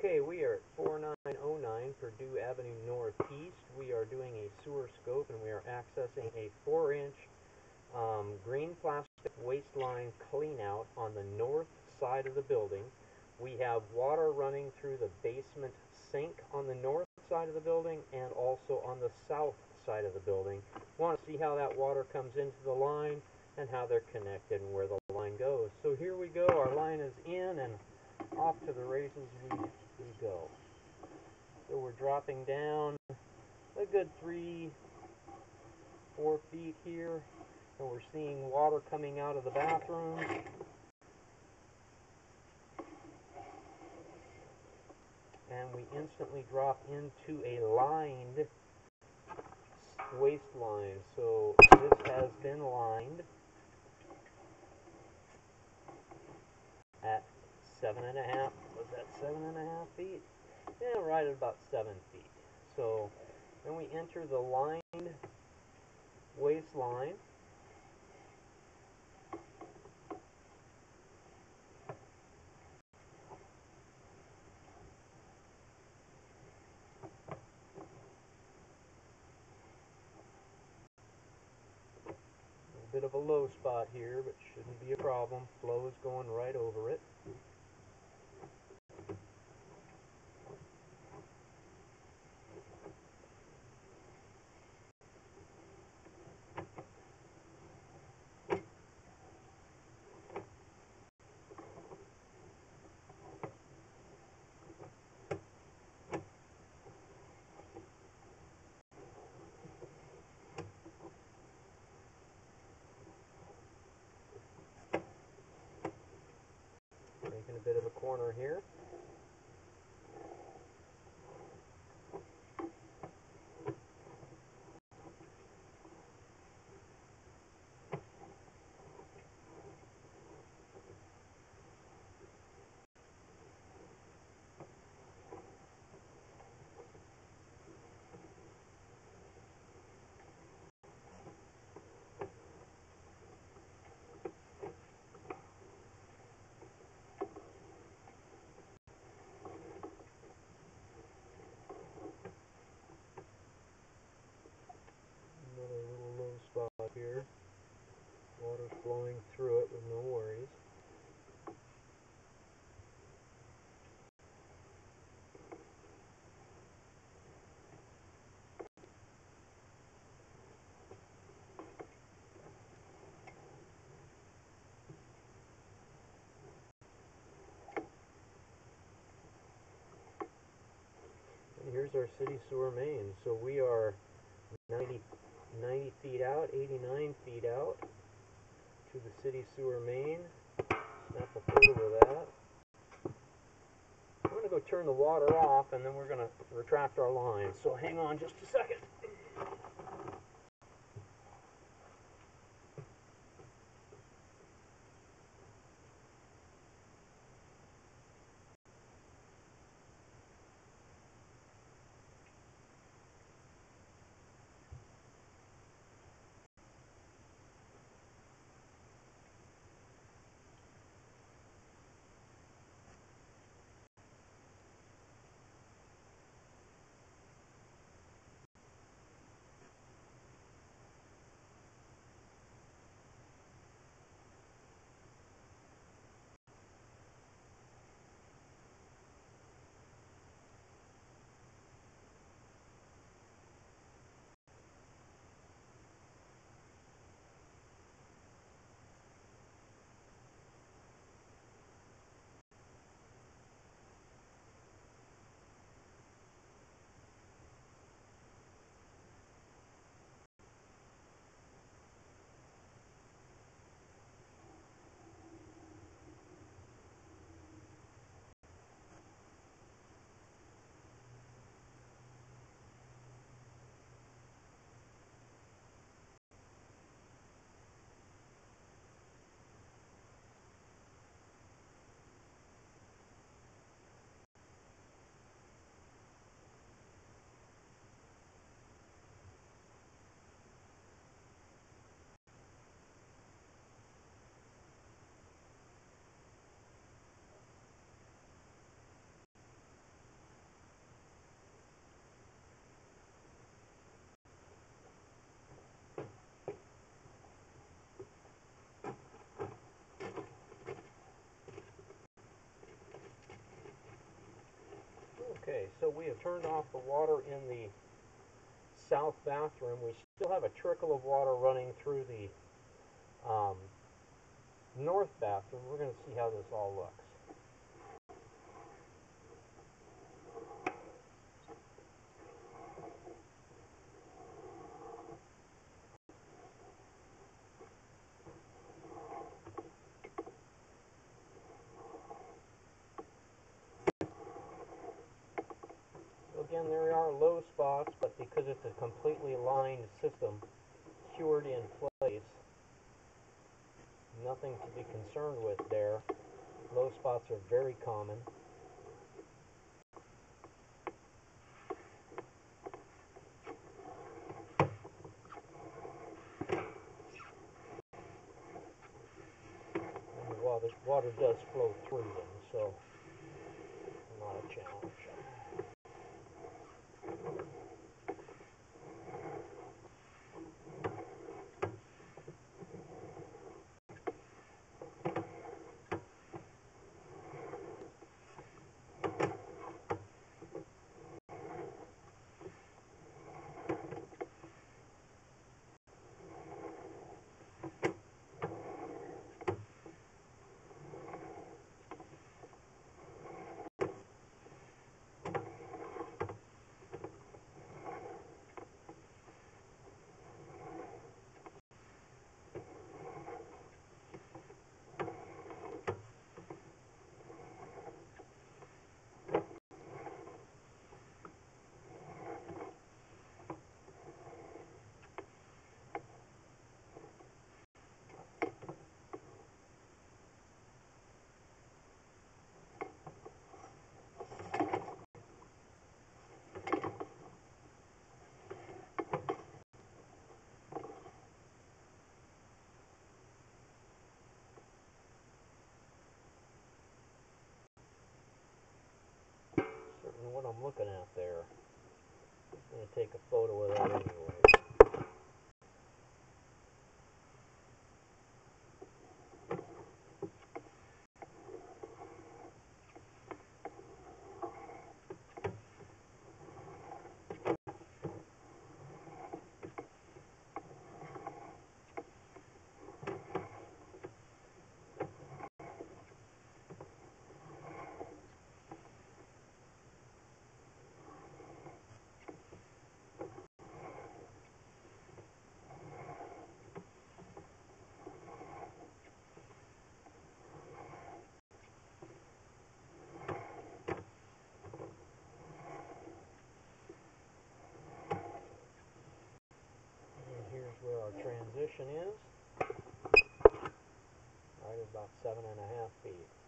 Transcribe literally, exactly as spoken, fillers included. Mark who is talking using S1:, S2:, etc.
S1: Okay, we are at forty-nine oh nine Purdue Avenue Northeast. We are doing a sewer scope, and we are accessing a four inch um, green plastic waste line cleanout on the north side of the building. We have water running through the basement sink on the north side of the building and also on the south side of the building. We want to see how that water comes into the line and how they're connected and where the line goes. So here we go. Our line is in and off to the races we, we go. So we're dropping down a good three, four feet here, and we're seeing water coming out of the bathroom. And we instantly drop into a lined waste line. So this has been lined at seven and a half, was that seven and a half feet? Yeah, right at about seven feet. So then we enter the lined waste line. A bit of a low spot here, but shouldn't be a problem. Flow is going right over it. Making a bit of a corner here. Another little low spot here. Water flowing through it with no worries. And here's our city sewer main. So we are ninety, ninety feet out, eighty-nine feet out to the city sewer main. Snap a photo of that. I'm going to go turn the water off, and then we're going to retract our line. So hang on just a second. Okay, so we have turned off the water in the south bathroom. We still have a trickle of water running through the um, north bathroom. We're going to see how this all looks. Again, there are low spots, but because it's a completely lined system, cured in place, nothing to be concerned with there. Low spots are very common. And the water, water does flow through them, so not a challenge. Certain what I'm looking at there. I'm going to take a photo of that anyway. Here's where our transition is, right about seven and a half feet.